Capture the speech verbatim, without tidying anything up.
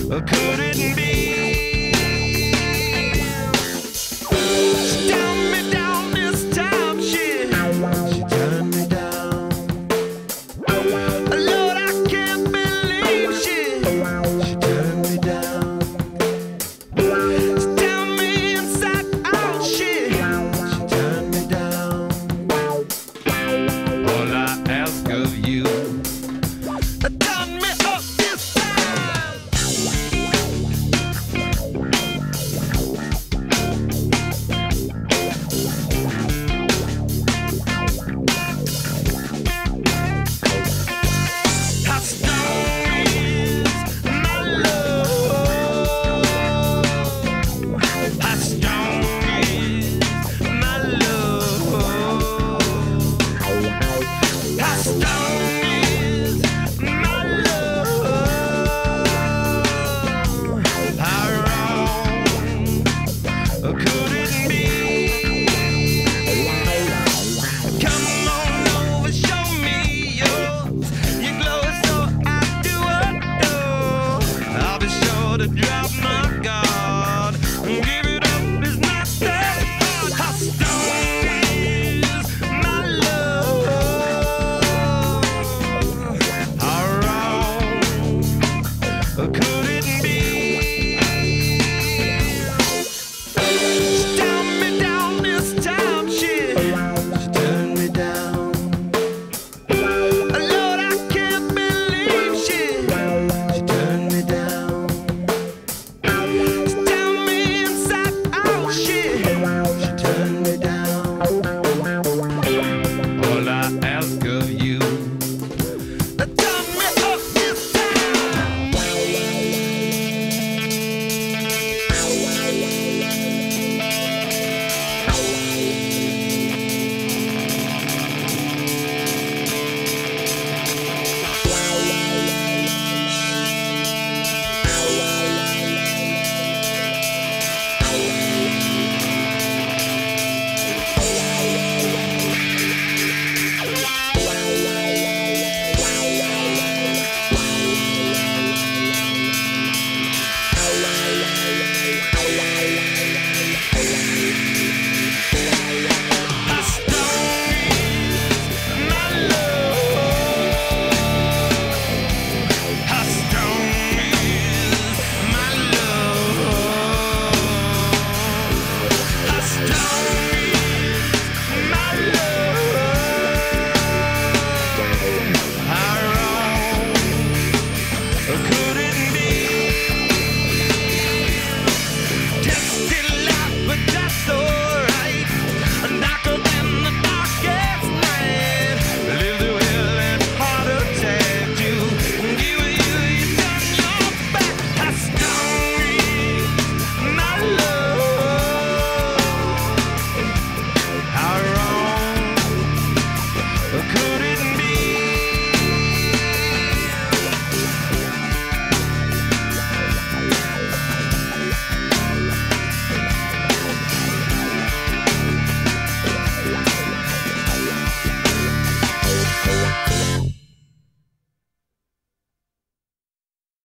could it be? She turned me down this time, she, she turned me down. Lord, I can't believe she, she turned me down. She turned me inside out, she, she turned me down. All I ask of you, turn me up this time. How strong is my love? How strong is my love? How strong is my love? How wrong could it be? Come on over, show me yours. You glow so I do adore. I'll be sure to drop my guard. Give it up is not that hard. How strong is my love? How wrong could